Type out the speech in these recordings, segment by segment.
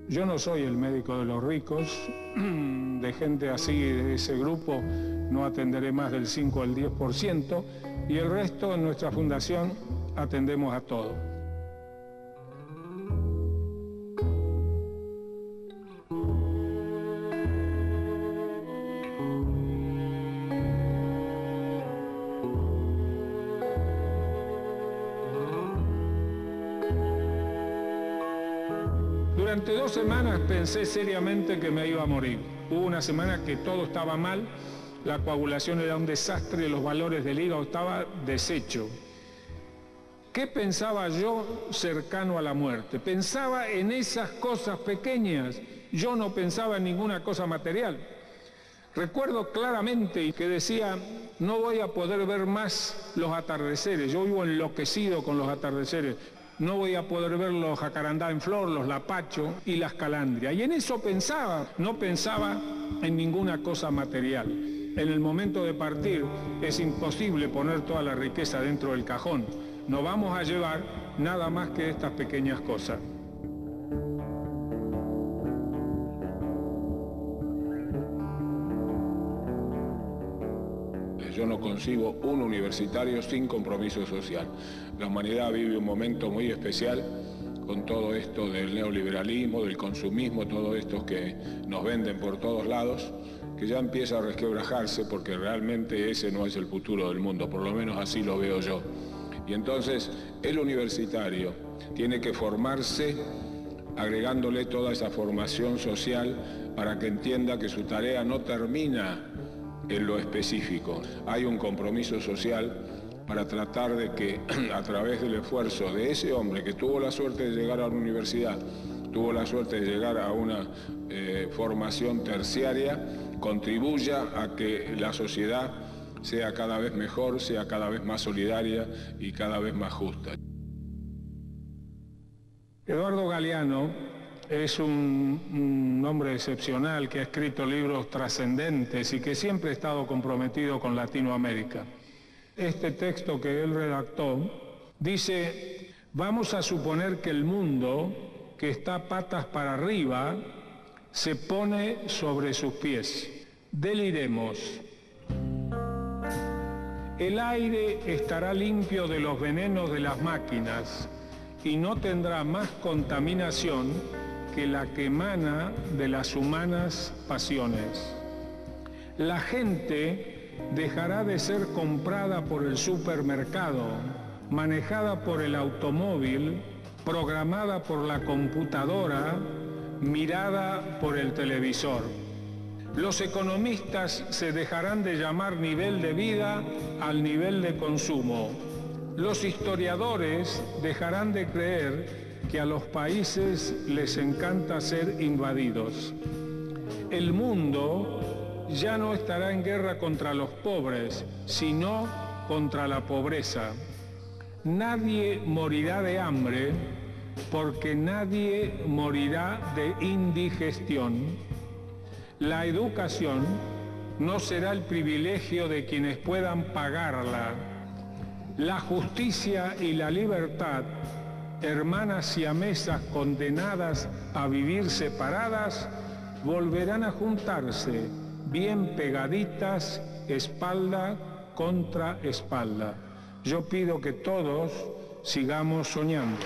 Yo no soy el médico de los ricos, de gente así, de ese grupo, no atenderé más del 5 al 10%, y el resto en nuestra fundación atendemos a todo. Durante 2 semanas pensé seriamente que me iba a morir. Hubo una semana que todo estaba mal, la coagulación era un desastre, los valores del hígado estaban deshecho. ¿Qué pensaba yo cercano a la muerte? Pensaba en esas cosas pequeñas, yo no pensaba en ninguna cosa material. Recuerdo claramente que decía, no voy a poder ver más los atardeceres, yo vivo enloquecido con los atardeceres. No voy a poder ver los jacarandá en flor, los lapachos y las calandrias. Y en eso pensaba, no pensaba en ninguna cosa material. En el momento de partir es imposible poner toda la riqueza dentro del cajón. No vamos a llevar nada más que estas pequeñas cosas. Yo no concibo un universitario sin compromiso social. La humanidad vive un momento muy especial con todo esto del neoliberalismo, del consumismo, todo esto que nos venden por todos lados, que ya empieza a resquebrajarse porque realmente ese no es el futuro del mundo, por lo menos así lo veo yo. Y entonces el universitario tiene que formarse agregándole toda esa formación social para que entienda que su tarea no termina en lo específico. Hay un compromiso social para tratar de que a través del esfuerzo de ese hombre que tuvo la suerte de llegar a la universidad, tuvo la suerte de llegar a una formación terciaria, contribuya a que la sociedad sea cada vez mejor, sea cada vez más solidaria y cada vez más justa. Eduardo Galeano es un hombre excepcional que ha escrito libros trascendentes y que siempre ha estado comprometido con Latinoamérica. Este texto que él redactó dice, vamos a suponer que el mundo, que está patas para arriba, se pone sobre sus pies. Deliremos. El aire estará limpio de los venenos de las máquinas y no tendrá más contaminación que la que emana de las humanas pasiones. La gente dejará de ser comprada por el supermercado, manejada por el automóvil, programada por la computadora, mirada por el televisor. Los economistas se dejarán de llamar nivel de vida al nivel de consumo. Los historiadores dejarán de creer que a los países les encanta ser invadidos. El mundo ya no estará en guerra contra los pobres, sino contra la pobreza. Nadie morirá de hambre porque nadie morirá de indigestión. La educación no será el privilegio de quienes puedan pagarla. La justicia y la libertad, hermanas siamesas condenadas a vivir separadas, volverán a juntarse bien pegaditas, espalda contra espalda. Yo pido que todos sigamos soñando.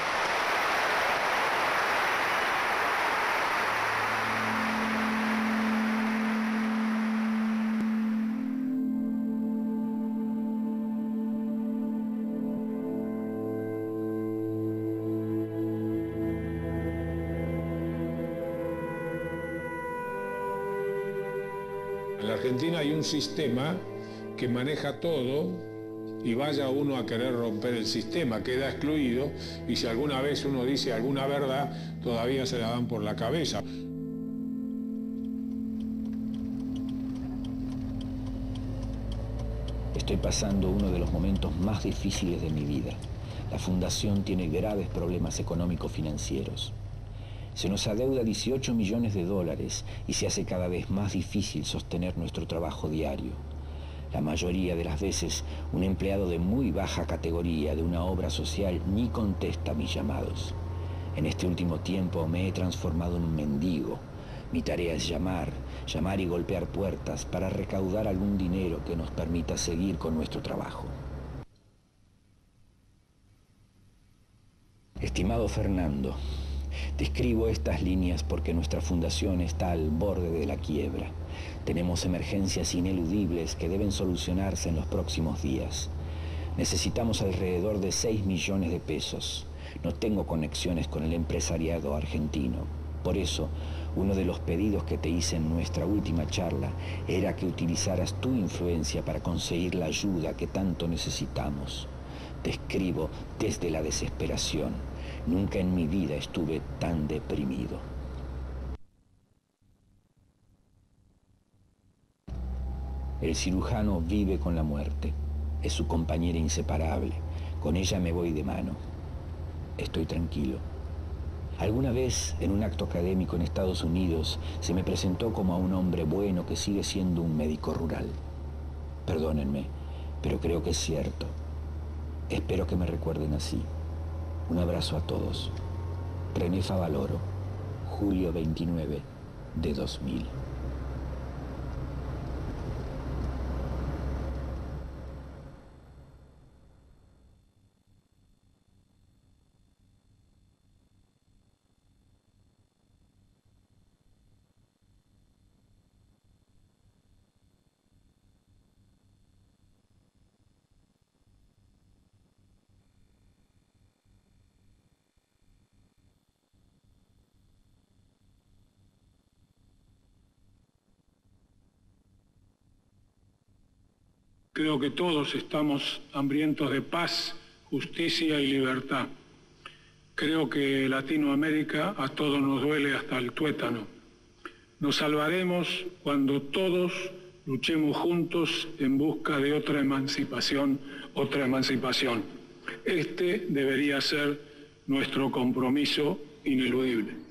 En la Argentina hay un sistema que maneja todo y vaya uno a querer romper el sistema, queda excluido y si alguna vez uno dice alguna verdad, todavía se la dan por la cabeza. Estoy pasando uno de los momentos más difíciles de mi vida. La Fundación tiene graves problemas económico-financieros. Se nos adeuda 18 millones de dólares y se hace cada vez más difícil sostener nuestro trabajo diario. La mayoría de las veces, un empleado de muy baja categoría de una obra social ni contesta mis llamados. En este último tiempo me he transformado en un mendigo. Mi tarea es llamar y golpear puertas para recaudar algún dinero que nos permita seguir con nuestro trabajo. Estimado Fernando, te escribo estas líneas porque nuestra fundación está al borde de la quiebra. Tenemos emergencias ineludibles que deben solucionarse en los próximos días. Necesitamos alrededor de 6 millones de pesos. No tengo conexiones con el empresariado argentino. Por eso, uno de los pedidos que te hice en nuestra última charla era que utilizaras tu influencia para conseguir la ayuda que tanto necesitamos. Te escribo desde la desesperación. Nunca en mi vida estuve tan deprimido. El cirujano vive con la muerte. Es su compañera inseparable. Con ella me voy de mano. Estoy tranquilo. Alguna vez, en un acto académico en Estados Unidos, se me presentó como a un hombre bueno que sigue siendo un médico rural. Perdónenme, pero creo que es cierto. Espero que me recuerden así. Un abrazo a todos. René Favaloro, julio 29 de 2000. Creo que todos estamos hambrientos de paz, justicia y libertad. Creo que Latinoamérica a todos nos duele hasta el tuétano. Nos salvaremos cuando todos luchemos juntos en busca de otra emancipación. Este debería ser nuestro compromiso ineludible.